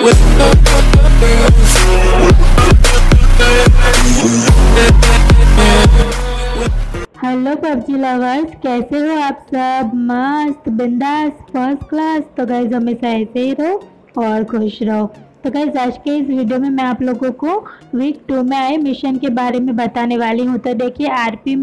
Hello PUBG lovers, कैसे हो आप सब? मस्त बिंदास फर्स्ट क्लास। तो गाइज हमेशा ऐसे ही रहो और खुश रहो। तो गाइज आज के इस वीडियो में मैं आप लोगों को वीक 2 में आए मिशन के बारे में बताने वाली हूँ। तो देखिए आरपी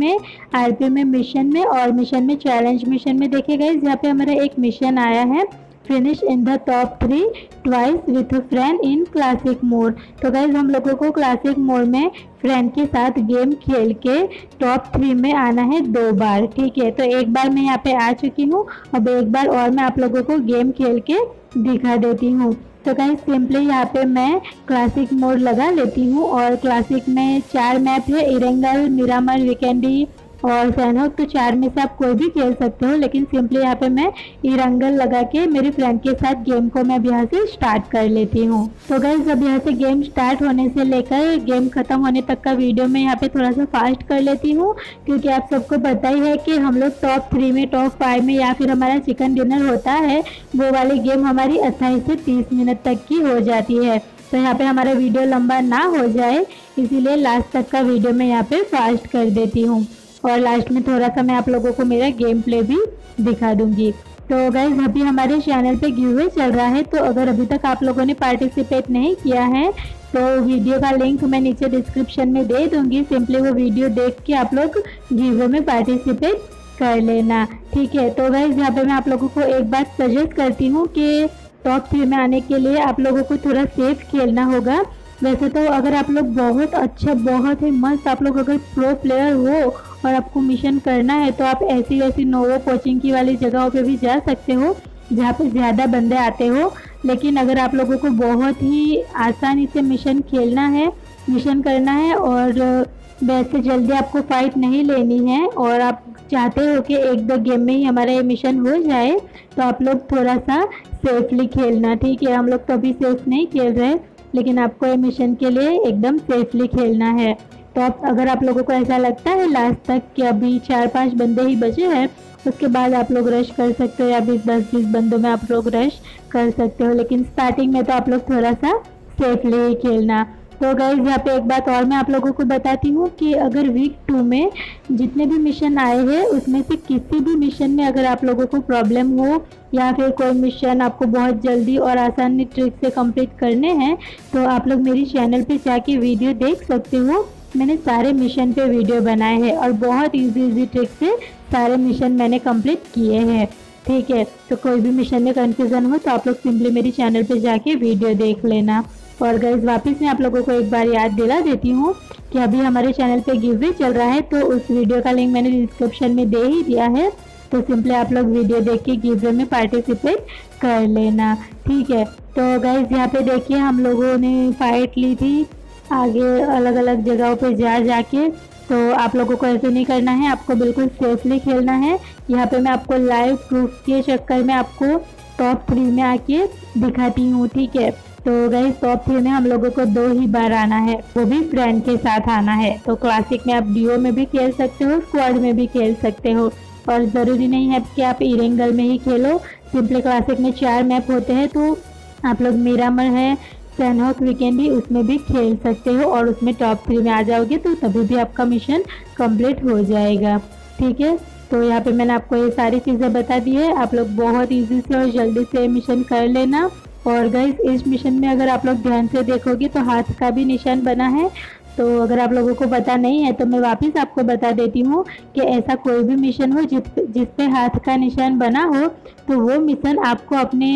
में मिशन में और मिशन में चैलेंज मिशन में देखिए गाइज यहाँ पे हमारा एक मिशन आया है, finish in the top 3 twice with friend in classic mode. तो गाइज हम लोगों को क्लासिक मोड में फ्रेंड के साथ गेम खेल के टॉप 3 में आना है 2 बार। ठीक है, तो एक बार मैं यहाँ पे आ चुकी हूँ, अब एक बार और मैं आप लोगों को गेम खेल के दिखा देती हूँ। तो गाइज सिंपली यहाँ पे मैं क्लासिक मोड लगा लेती हूँ और क्लासिक में 4 मैप है, इरेंगल, मिरामर, वीकेंडी और सैनहोक। तो 4 में से आप कोई भी खेल सकते हो, लेकिन सिंपली यहाँ पे मैं इरंगल लगा के मेरे फ्रेंड के साथ गेम को मैं अब यहाँ से स्टार्ट कर लेती हूँ। तो गाइस अब यहाँ से गेम स्टार्ट होने से लेकर गेम खत्म होने तक का वीडियो मैं यहाँ पे थोड़ा सा फास्ट कर लेती हूँ, क्योंकि आप सबको पता ही है कि हम लोग टॉप 3 में, टॉप 5 में या फिर हमारा चिकन डिनर होता है, वो वाली गेम हमारी 28 से 30 मिनट तक की हो जाती है। तो यहाँ पे हमारा वीडियो लंबा ना हो जाए, इसीलिए लास्ट तक का वीडियो मैं यहाँ पे फास्ट कर देती हूँ और लास्ट में थोड़ा सा मैं आप लोगों को मेरा गेम प्ले भी दिखा दूंगी। तो गाइज अभी हमारे चैनल पे गिवअवे चल रहा है, तो अगर अभी तक आप लोगों ने पार्टिसिपेट नहीं किया है तो वीडियो का लिंक मैं नीचे डिस्क्रिप्शन में दे दूंगी। सिंपली वो वीडियो देख के आप लोग गिवअवे में पार्टिसिपेट कर लेना। ठीक है, तो गाइज यहाँ पे मैं आप लोगों को एक बात सजेस्ट करती हूँ कि टॉप 3 में आने के लिए आप लोगों को थोड़ा सेफ खेलना होगा। वैसे तो अगर आप लोग बहुत अच्छा, बहुत ही मस्त, आप लोग अगर प्रो प्लेयर हो और आपको मिशन करना है तो आप ऐसी वैसी नोवो कोचिंग की वाली जगहों पे भी जा सकते हो जहाँ पे ज़्यादा बंदे आते हो। लेकिन अगर आप लोगों को बहुत ही आसानी से मिशन खेलना है, मिशन करना है और वैसे जल्दी आपको फाइट नहीं लेनी है और आप चाहते हो कि 1-2 गेम में ही हमारा ये मिशन हो जाए, तो आप लोग थोड़ा सा सेफली खेलना। ठीक है, हम लोग तो अभी सेफ नहीं खेल रहे, लेकिन आपको ये मिशन के लिए एकदम सेफली खेलना है। तो अगर आप लोगों को ऐसा लगता है लास्ट तक कि अभी 4-5 बंदे ही बचे हैं, उसके बाद आप लोग रश कर सकते हो या 10-20 बंदों में आप लोग रश कर सकते हो, लेकिन स्टार्टिंग में तो आप लोग थोड़ा सा सेफली ही खेलना। तो गाइज यहाँ पे एक बात और मैं आप लोगों को बताती हूँ कि अगर वीक 2 में जितने भी मिशन आए हैं उसमें से किसी भी मिशन में अगर आप लोगों को प्रॉब्लम हो या फिर कोई मिशन आपको बहुत जल्दी और आसानी ट्रिक से कंप्लीट करने हैं, तो आप लोग मेरी चैनल पे जाके वीडियो देख सकते हो। मैंने सारे मिशन पे वीडियो बनाए हैं और बहुत इजी ट्रिक से सारे मिशन मैंने कंप्लीट किए हैं। ठीक है, तो कोई भी मिशन में कन्फ्यूज़न हो तो आप लोग सिंपली मेरी चैनल पे जाके वीडियो देख लेना। और गाइस वापस मैं आप लोगों को एक बार याद दिला देती हूँ कि अभी हमारे चैनल पे गिवअवे चल रहा है, तो उस वीडियो का लिंक मैंने डिस्क्रिप्शन में दे ही दिया है। तो सिंपली आप लोग वीडियो देख के गिवअवे में पार्टिसिपेट कर लेना। ठीक है, तो गाइस यहाँ पे देखिए हम लोगों ने फाइट ली थी आगे अलग अलग जगहों पे जाके। तो आप लोगों को ऐसे नहीं करना है, आपको बिल्कुल सेफली खेलना है। यहाँ पे मैं आपको लाइव प्रूफ के चक्कर में आपको टॉप 3 में आके दिखाती हूँ। ठीक है, तो गाइस टॉप 3 में हम लोगों को 2 ही बार आना है, वो भी फ्रेंड के साथ आना है। तो क्लासिक में आप डीओ में भी खेल सकते हो, स्क्वाड में भी खेल सकते हो और ज़रूरी नहीं है कि आप इरेंगल में ही खेलो। सिंपली क्लासिक में 4 मैप होते हैं, तो आप लोग मिरामर है, सैनहोक, वीकेंडी, उसमें भी खेल सकते हो और उसमें टॉप 3 में आ जाओगे तो तभी भी आपका मिशन कंप्लीट हो जाएगा। ठीक है, तो यहाँ पे मैंने आपको ये सारी चीज़ें बता दी है, आप लोग बहुत इजी से और जल्दी से मिशन कर लेना। और गाइस इस मिशन में अगर आप लोग ध्यान से देखोगे तो हाथ का भी निशान बना है, तो अगर आप लोगों को पता नहीं है तो मैं वापस आपको बता देती हूँ कि ऐसा कोई भी मिशन हो जिस पे हाथ का निशान बना हो, तो वो मिशन आपको अपने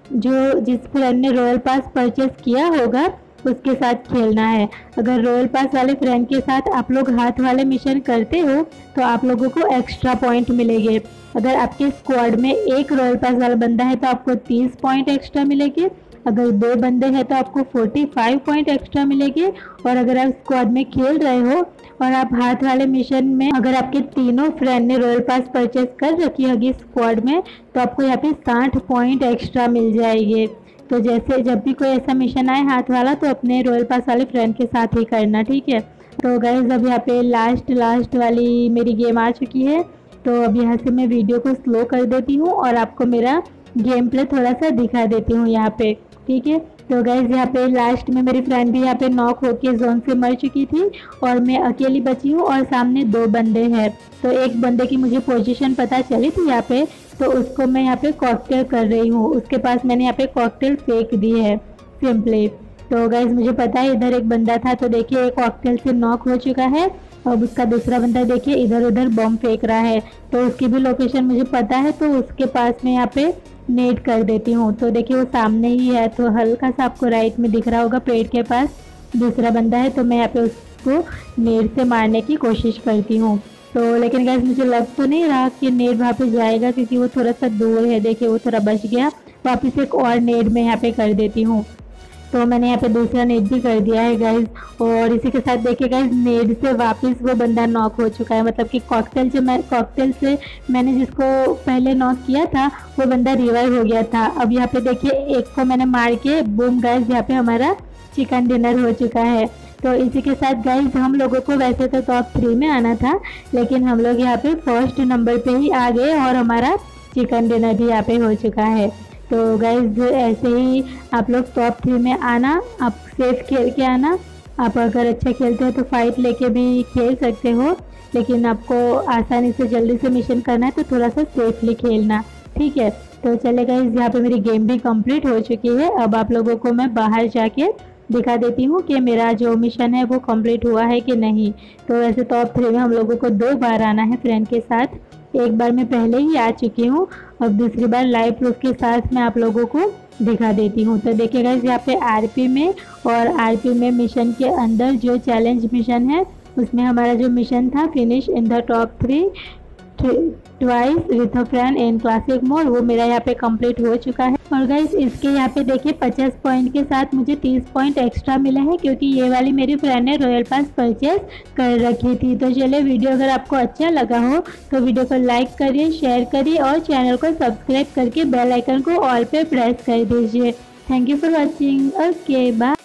जिस फ्रेंड ने रॉयल पास परचेस किया होगा उसके साथ खेलना है। अगर रॉयल पास वाले फ्रेंड के साथ आप लोग हाथ वाले मिशन करते हो तो आप लोगों को एक्स्ट्रा पॉइंट मिलेंगे। अगर आपके स्क्वाड में एक रॉयल पास वाला बंदा है तो आपको 30 पॉइंट एक्स्ट्रा मिलेंगे, अगर 2 बंदे हैं तो आपको 45 पॉइंट एक्स्ट्रा मिलेंगे। और अगर आप स्क्वाड में खेल रहे हो और आप हाथ वाले मिशन में अगर आपके तीनों फ्रेंड ने रॉयल पास परचेस कर रखी होगी स्क्वाड में, तो आपको यहाँ पे 60 पॉइंट एक्स्ट्रा मिल जाएंगे। तो जैसे जब भी कोई ऐसा मिशन आए हाथ वाला तो अपने रॉयल पास वाले फ्रेंड के साथ ही करना। ठीक है, तो गाइस अब यहाँ पे लास्ट वाली मेरी गेम आ चुकी है, तो अब यहाँ से मैं वीडियो को स्लो कर देती हूँ और आपको मेरा गेम प्ले थोड़ा सा दिखा देती हूँ यहाँ पे। ठीक है, तो गाइज यहाँ पे लास्ट में मेरी फ्रेंड भी यहाँ पे नॉक होके जोन से मर चुकी थी और मैं अकेली बची हूँ और सामने 2 बंदे हैं। तो एक बंदे की मुझे पोजीशन पता चली थी यहाँ पे, तो उसको मैं यहाँ पे कॉकटेल कर रही हूँ। उसके पास मैंने यहाँ पे कॉकटेल फेंक दी है सिंपली। तो गाइज मुझे पता है इधर एक बंदा था, तो देखिए एक कॉकटेल से नॉक हो चुका है। अब उसका दूसरा बंदा देखिए इधर उधर बम फेंक रहा है, तो उसकी भी लोकेशन मुझे पता है, तो उसके पास में यहाँ पे नेट कर देती हूँ। तो देखिए वो सामने ही है, तो हल्का सा आपको राइट में दिख रहा होगा पेड़ के पास दूसरा बंदा है, तो मैं यहाँ पे उसको नेट से मारने की कोशिश करती हूँ। तो लेकिन गाइस मुझे लग तो नहीं रहा कि नेट वहाँ पे जाएगा, क्योंकि वो थोड़ा सा दूर है। देखिए वो थोड़ा बच गया। वापस एक और नेट में यहाँ पे कर देती हूँ। तो मैंने यहाँ पे दूसरा नेट भी कर दिया है गाइज। और इसी के साथ देखिए गाइज नेट से वापस वो बंदा नॉक हो चुका है, मतलब कि कॉकटेल से मैंने जिसको पहले नॉक किया था वो बंदा रिवाइव हो गया था। अब यहाँ पे देखिए एक को मैंने मार के बूम गाइज यहाँ पे हमारा चिकन डिनर हो चुका है। तो इसी के साथ गाइज हम लोगों को वैसे तो टॉप 3 में आना था, लेकिन हम लोग यहाँ पे फर्स्ट नंबर पे ही आ गए और हमारा चिकन डिनर भी यहाँ पे हो चुका है। तो गाइज ऐसे ही आप लोग टॉप 3 में आना, आप सेफ खेल के आना। आप अगर अच्छा खेलते हो तो फाइट लेके भी खेल सकते हो, लेकिन आपको आसानी से जल्दी से मिशन करना है तो थोड़ा सा सेफली खेलना, ठीक है। तो चले गाइज यहाँ पे मेरी गेम भी कंप्लीट हो चुकी है। अब आप लोगों को मैं बाहर जाके दिखा देती हूँ कि मेरा जो मिशन है वो कंप्लीट हुआ है कि नहीं। तो वैसे टॉप 3 में हम लोगों को 2 बार आना है फ्रेंड के साथ। एक बार मैं पहले ही आ चुकी हूँ, अब दूसरी बार लाइव प्रूफ के साथ मैं आप लोगों को दिखा देती हूँ। तो देखिएगा यहाँ पे आरपी में और आरपी में मिशन के अंदर जो चैलेंज मिशन है उसमें हमारा जो मिशन था finish in the top 3 twice with a friend in classic mode, वो मेरा यहाँ पे कंप्लीट हो चुका है। और गाइस इसके यहाँ पे देखिए 50 पॉइंट के साथ मुझे 30 पॉइंट एक्स्ट्रा मिले हैं, क्योंकि ये वाली मेरी फ्रेंड ने रॉयल पास परचेज कर रखी थी। तो चलिए वीडियो अगर आपको अच्छा लगा हो तो वीडियो को लाइक करिए, शेयर करिए और चैनल को सब्सक्राइब करके बेल आइकन को ऑल पे प्रेस कर दीजिए। Thank you for watching. Okay bye.